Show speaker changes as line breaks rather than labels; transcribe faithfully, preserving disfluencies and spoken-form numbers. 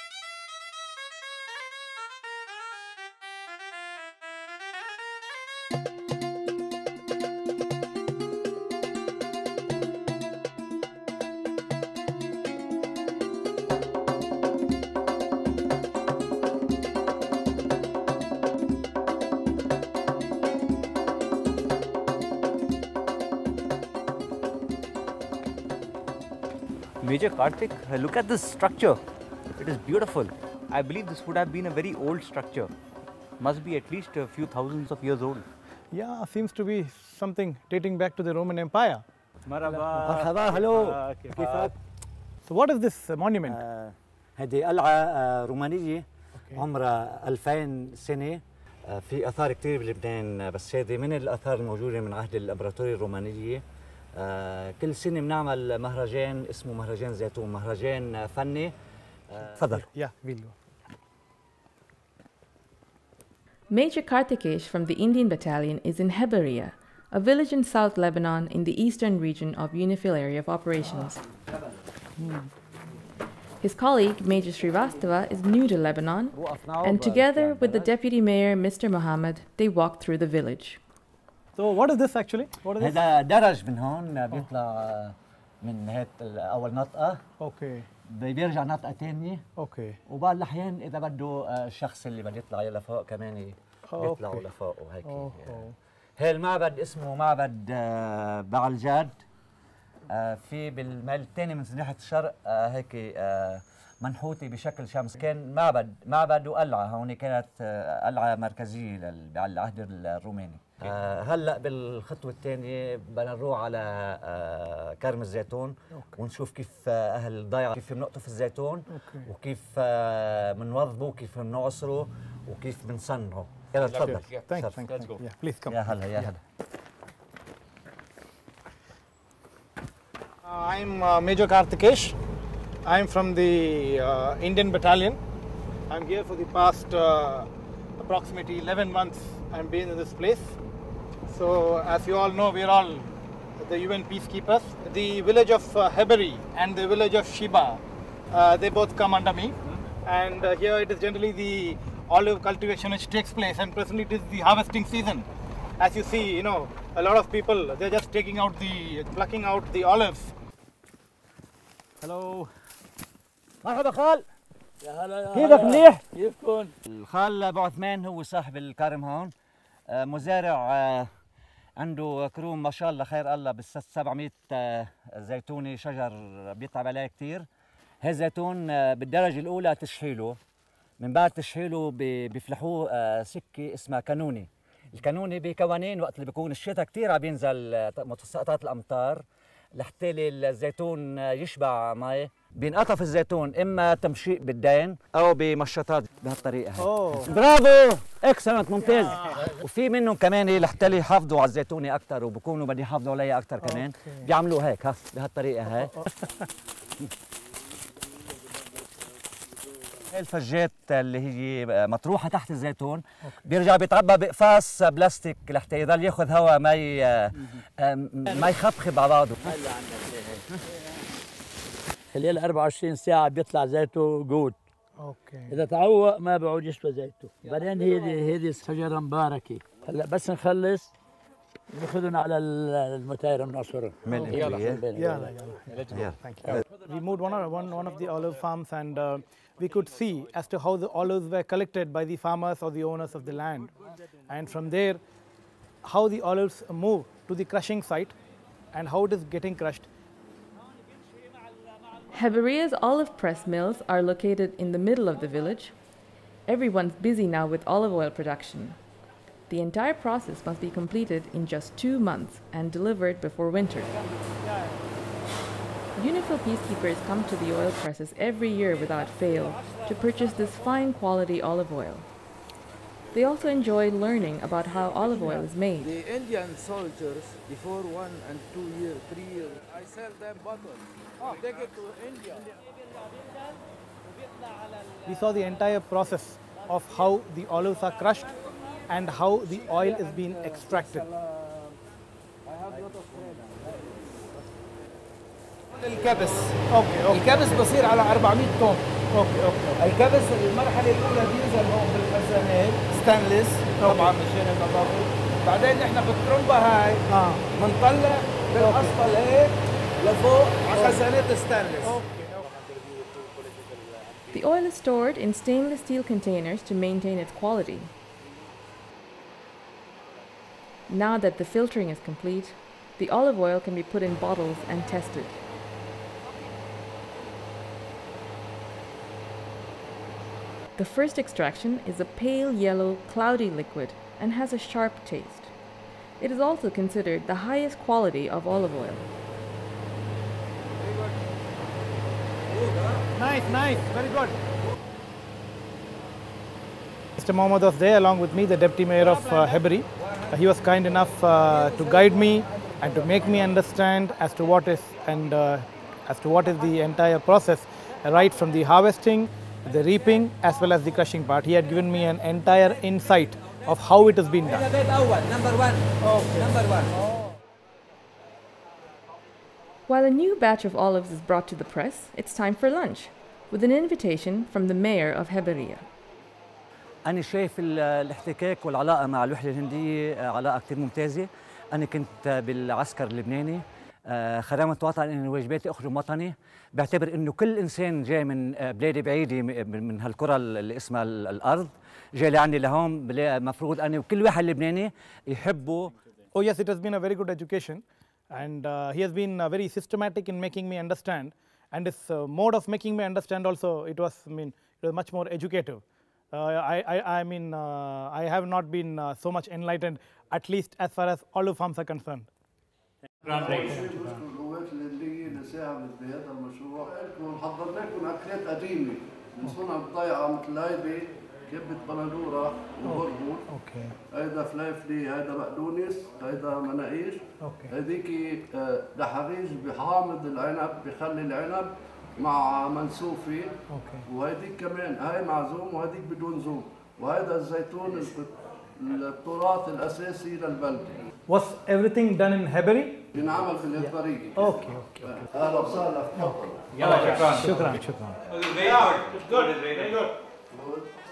Major Karthik, look at this structure. It is beautiful. I believe this would have been a very old structure. Must be at least a few thousands of years old.
Yeah, seems to be something dating back to the Roman Empire.
مرحبا hello كيفك؟
So what is this monument?
هذه قلعة رومانية عمرها ألفين سنة. في آثار كثير بلبنان، بس هذه من الآثار الموجودة من عهد الإمبراطورية الرومانية. كل سنة بنعمل مهرجان اسمه مهرجان زيتون، مهرجان فني. تفضل.
Yeah, we'll go.
Major Karthikesh from the Indian Battalion is in Hebberiye, a village in South Lebanon in the eastern region of UNIFIL area of operations. His colleague, Major Srivastava, is new to Lebanon, and together with the Deputy Mayor, Mister Mohammed, they walk through the village.
So what is this actually? What is this?
هذا درج من هون بيطلع من هيك أول نطقة.
Okay.
بيرجع نطقة ثانية.
Okay.
وبعض الأحيان إذا بده الشخص اللي بده يطلع لفوق كمان بيطلعوا لفوق وهيك. هي المعبد اسمه معبد بعلجاد. في بالميل الثاني من ناحية الشرق هيك منحوتة بشكل شمس. كان معبد معبد وقلعة، هون كانت قلعة مركزية على العهد الروماني. هلا بالخطوة الثانية بدنا نروح على كرم الزيتون ونشوف كيف أهل الضيعة كيف بنقطف الزيتون وكيف بنوظبه وكيف بنعصره وكيف بنصنعه. يلا تفضل.
Thank you. Let's go. Yeah, please come.
يا هلا يا هلا.
I'm uh, Major Karthikesh. I'm from the uh, Indian Battalion. I'm here for the past uh, approximately eleven months. I've been in this place. So, as you all know, we're all the U N peacekeepers. The village of uh, Hebberiye and the village of Sheba, uh, they both come under me. And uh, here it is generally the olive cultivation which takes place, and presently it is the harvesting season. As you see, you know, a lot of people, they're just taking out the, plucking out the olives. Hello.
مرحبا خال.
يا هلا.
كيفك منيح؟
كيفكم؟
الخال ابو عثمان هو صاحب الكرم هون، مزارع عنده كروم ما شاء الله خير الله بال سبعمية زيتونه شجر بيطلع عليه كثير. هي الزيتون بالدرجه الاولى تشحيله، من بعد تشحيله بيفلحوه سكه اسمها كانوني. الكانوني بكوانين وقت اللي بيكون الشتاء كثير عم بينزل متساقطات الامطار لحتى الزيتون يشبع مي. بينقطف الزيتون اما تمشيق بالدين او بمشطات بهالطريقه هي. برافو اكسلنت ممتاز. وفي منهم كمان لحتى يحافظوا على الزيتونه اكثر وبكونوا بدي يحافظوا عليها اكثر كمان بيعملوا هيك ها بهالطريقه هي. هي الفجات اللي هي مطروحه تحت الزيتون بيرجع بيتعبى بقفاص بلاستيك لحتى يضل ياخذ هواء ما ما يخبخب على بعضه.
خلال أربعة وعشرين ساعة بيطلع زيته جود.
اوكي.
إذا تعوق ما بعود يشبه زيته. بعدين هذه هذه شجرة مباركة. هلا بس نخلص ناخذهم على المتاير بنعصرهم.
يلا يلا يلا. Thank you. We moved one of one one of the olive farms and uh, we could see as to how the olives were collected by the farmers or the owners of the land, and from there how the olives move to the crushing site and how it is getting crushed.
Hebberiye's olive press mills are located in the middle of the village. Everyone's busy now with olive oil production. The entire process must be completed in just two months and delivered before winter. UNIFIL peacekeepers come to the oil presses every year without fail to purchase this fine quality olive oil. They also enjoy learning about how olive oil is made.
The Indian soldiers, before one and two years, three years, I sell them bottle. Oh, take it to India.
We saw the entire process of how the olives are crushed and how the oil is being extracted.
الكبس.
اوكي اوكي.
الكبس بصير على أربعمية طن.
اوكي اوكي.
الكبس المرحله الاولى بينزل هون بالخزانات ستانلس طبعا مشان النظافه، بعدين احنا بالترمبه هاي
اه
بنطلع بالاسطل هيك لفوق على خزانات ستانلس.
The oil is stored in stainless steel containers to maintain its quality. Now that the filtering is complete, the olive oil can be put in bottles and tested. The first extraction is a pale yellow, cloudy liquid and has a sharp taste. It is also considered the highest quality of olive oil.
Nice, nice, very good. Mister Mohammed was there along with me, the Deputy Mayor of uh, Hebberiye. Uh, he was kind enough uh, to guide me and to make me understand as to what is and uh, as to what is the entire process, right from the harvesting, the reaping, as well as the crushing part. He had given me an entire insight of how it has been done.
Number one. Okay. Number one.
While a new batch of olives is brought to the press, it's time for lunch, with an invitation from the mayor of Hebberiye.
أنا شايف الاحتكاك والعلاقة مع الوحدة الهندية علاقة كثير ممتازة. أنا كنت بالعسكر اللبناني، خدمت وطن إن واجباتي أخدم وطني. بعتبر إنه كل إنسان جاي من بلاد بعيدة من هالكرة اللي اسمها الأرض جاي لعندي لهون، مفروض أنا وكل واحد لبناني يحبه.
Oh yes, it has been a very good education, and uh, he has been uh, very systematic in making me understand. And his uh, mode of making me understand also, it was, I mean, it was much more educative. Uh, I, I, I mean, uh, I have not been uh, so much enlightened, at least as far as olive farms are concerned.
القوات الهندية اللي ساهمت بهذا المشروع، حضرنا لكم أكلات قديمة من صنع الضيعة مثل هيدي كبة بندورة وبرغل. اوكي. هيدا فليفلي، هيدا بقدونس، هيدا مناقيش. اوكي. هيديكي دحريج بحامض العنب، بخلي العنب مع منسوفي. اوكي. وهيديك كمان هاي مع زوم وهيديك بدون زوم، وهيدا الزيتون التراث الأساسي للبلدة.
Was everything done in Hebberiye?
بنعمل في الهبرية.
اوكي اوكي.
أهلا وسهلا، تفضل.
يلا شكرا شكرا شكرا.
Very good. Good. Very good.